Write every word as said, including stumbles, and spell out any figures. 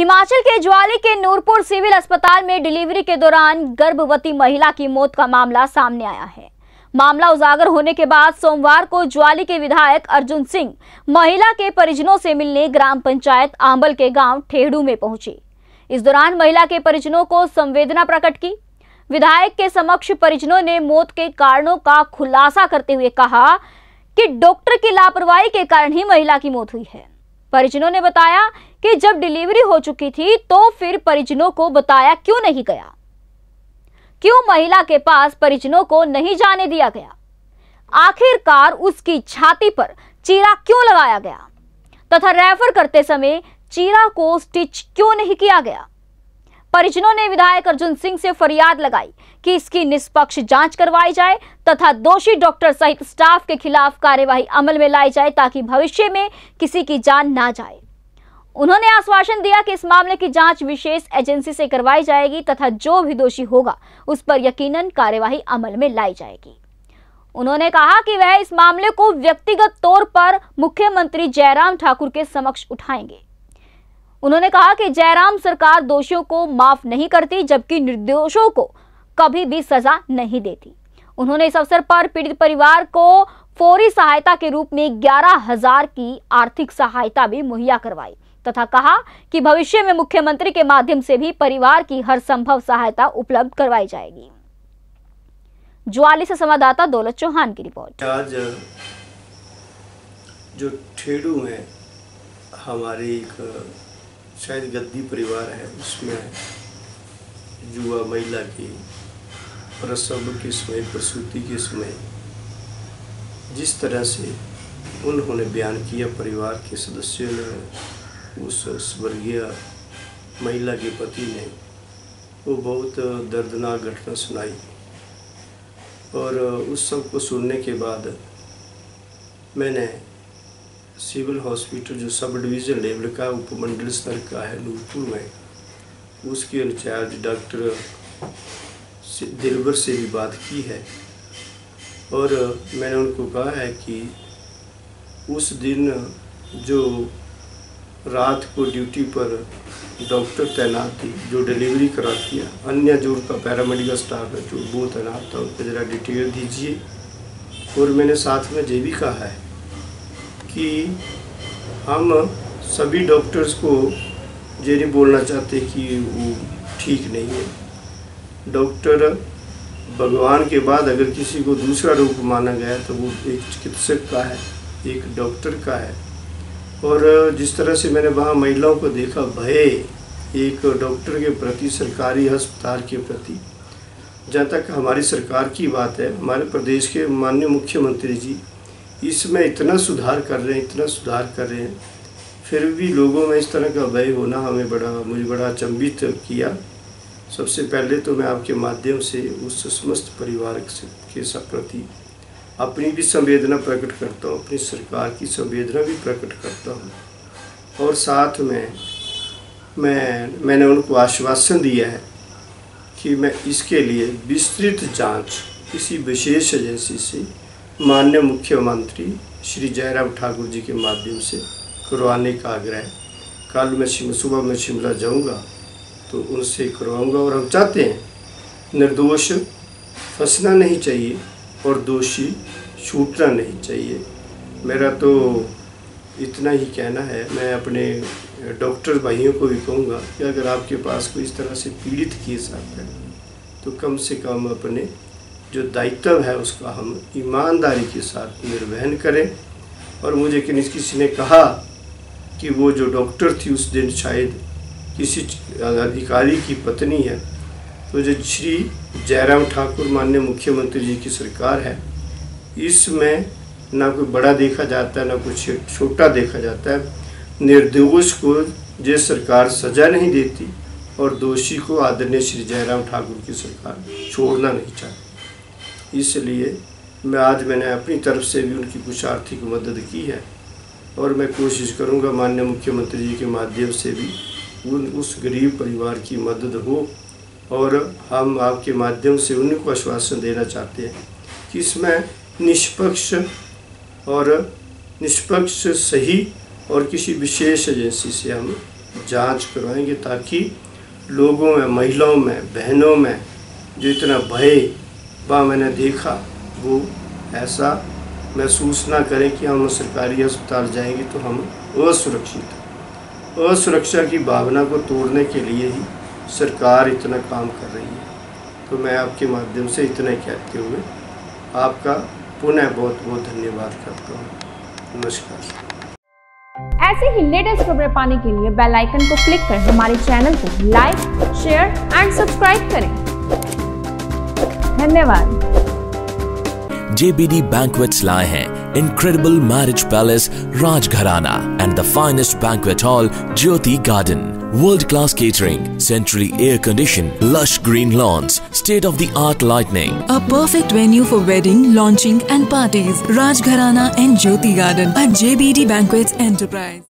हिमाचल के ज्वाली के नूरपुर सिविल अस्पताल में डिलीवरी के दौरान गर्भवती महिला की मौत का मामला सामने आया है। मामला उजागर होने के बाद सोमवार को ज्वाली के विधायक अर्जुन सिंह महिला के परिजनों से मिलने ग्राम पंचायत आंबल के गांव ठेड़ू में पहुंचे। इस दौरान महिला के परिजनों को संवेदना प्रकट की। विधायक के समक्ष परिजनों ने मौत के कारणों का खुलासा करते हुए कहा कि डॉक्टर की लापरवाही के कारण ही महिला की मौत हुई है। परिजनों ने बताया कि जब डिलीवरी हो चुकी थी तो फिर परिजनों को बताया क्यों नहीं गया, क्यों महिला के पास परिजनों को नहीं जाने दिया गया, आखिरकार उसकी छाती पर चीरा क्यों लगाया गया तथा रेफर करते समय चीरा को स्टिच क्यों नहीं किया गया। परिजनों ने विधायक अर्जुन सिंह से फरियाद लगाई कि इसकी निष्पक्ष जांच करवाई जाए तथा दोषी डॉक्टर सहित स्टाफ के खिलाफ कार्यवाही अमल में लाई जाए ताकि भविष्य में किसी की जान ना जाए। उन्होंने आश्वासन दिया कि इस मामले की जांच विशेष एजेंसी से करवाई जाएगी तथा जो भी दोषी होगा उस पर यकीनन कार्यवाही अमल में लाई जाएगी। उन्होंने कहा कि वह इस मामले को व्यक्तिगत तौर पर मुख्यमंत्री जयराम ठाकुर के समक्ष उठाएंगे। उन्होंने कहा कि जयराम सरकार दोषियों को माफ नहीं करती जबकि निर्दोषों को कभी भी सजा नहीं देती। उन्होंने इस अवसर पर पीड़ित परिवार को फौरी सहायता के रूप में ग्यारह हजार की आर्थिक सहायता भी मुहैया करवाई तथा कहा कि भविष्य में मुख्यमंत्री के माध्यम से भी परिवार की हर संभव सहायता उपलब्ध करवाई जाएगी। ज्वाली से संवाददाता दौलत चौहान की रिपोर्ट। आज जो ठेड़ू है हमारे एक शायद गद्दी परिवार है, उसमें युवा महिला की प्रसव के समय, प्रसूति के समय जिस तरह से उन्होंने बयान किया, परिवार के सदस्यों ने उस स्वर्गीय महिला के पति ने वो बहुत दर्दनाक घटना सुनाई और उस सब को सुनने के बाद मैंने सिविल हॉस्पिटल जो सब डिवीज़न लेवल का उपमंडल स्तर का है नूरपुर में, उसके इंचार्ज डॉक्टर दिलबर से भी बात की है और मैंने उनको कहा है कि उस दिन जो रात को ड्यूटी पर डॉक्टर तैनात थी जो डिलीवरी कराती है, अन्य जो उनका पैरामेडिकल स्टाफ है जो वो तैनात था, उनको ज़रा डिटेल दीजिए। और मैंने साथ में ये भी कहा है कि हम सभी डॉक्टर्स को ये नहीं बोलना चाहते कि वो ठीक नहीं है। डॉक्टर भगवान के बाद अगर किसी को दूसरा रूप माना गया तो वो एक चिकित्सक का है, एक डॉक्टर का है। और जिस तरह से मैंने वहाँ महिलाओं को देखा, भय एक डॉक्टर के प्रति, सरकारी अस्पताल के प्रति। जहाँ तक हमारी सरकार की बात है, हमारे प्रदेश के माननीय मुख्यमंत्री जी इसमें इतना सुधार कर रहे हैं, इतना सुधार कर रहे हैं, फिर भी लोगों में इस तरह का भय होना हमें बड़ा मुझे बड़ा अचंभित किया। सबसे पहले तो मैं आपके माध्यम से उस समस्त परिवार के प्रति अपनी भी संवेदना प्रकट करता हूँ, अपनी सरकार की संवेदना भी प्रकट करता हूँ और साथ में मैं मैंने उनको आश्वासन दिया है कि मैं इसके लिए विस्तृत जांच किसी विशेष एजेंसी से माननीय मुख्यमंत्री श्री जयराम ठाकुर जी के माध्यम से करवाने का आग्रह। कल मैं सुबह में शिमला जाऊंगा तो उनसे करवाऊंगा और हम चाहते हैं निर्दोष फंसना नहीं चाहिए और दोषी छूटना नहीं चाहिए। मेरा तो इतना ही कहना है। मैं अपने डॉक्टर भाइयों को भी कहूँगा कि अगर आपके पास कोई इस तरह से पीड़ित केस आता है तो कम से कम अपने जो दायित्व है उसका हम ईमानदारी के साथ निर्वहन करें। और मुझे किसी ने कहा कि वो जो डॉक्टर थी उस दिन शायद किसी अधिकारी की पत्नी है, तो जो श्री जयराम ठाकुर माननीय मुख्यमंत्री जी की सरकार है, इसमें ना कोई बड़ा देखा जाता है ना कुछ छोटा देखा जाता है। निर्दोष को ये सरकार सजा नहीं देती और दोषी को आदरणीय श्री जयराम ठाकुर की सरकार छोड़ना नहीं चाहती। इसलिए मैं आज मैंने अपनी तरफ से भी उनकी कुछ आर्थिक मदद की है और मैं कोशिश करूंगा माननीय मुख्यमंत्री जी के माध्यम से भी उन उस गरीब परिवार की मदद हो। और हम आपके माध्यम से उनको आश्वासन देना चाहते हैं कि इसमें निष्पक्ष और निष्पक्ष सही और किसी विशेष एजेंसी से हम जांच करवाएंगे, ताकि लोगों में, महिलाओं में, बहनों में जो इतना भय वह मैंने देखा, वो ऐसा महसूस ना करें कि हम सरकारी अस्पताल जाएंगे तो हम असुरक्षित। असुरक्षा की भावना को तोड़ने के लिए ही सरकार इतना काम कर रही है। तो मैं आपके माध्यम से इतना कहते हुए आपका पुनः बहुत बहुत धन्यवाद करता हूँ। नमस्कार। ऐसे ही लेटेस्ट खबरें पाने के लिए बेल आइकन को क्लिक कर हमारे चैनल को लाइक, शेयर एंड सब्सक्राइब करें। धन्यवाद। J B D Banquets लाए हैं Incredible Marriage Palace Rajgharana and the finest banquet hall Jyoti Garden. World-class catering, centrally air-conditioned, lush green lawns, state-of-the-art lighting. A perfect venue for wedding, launching and parties. Rajgharana and Jyoti Garden at J B D Banquets Enterprise.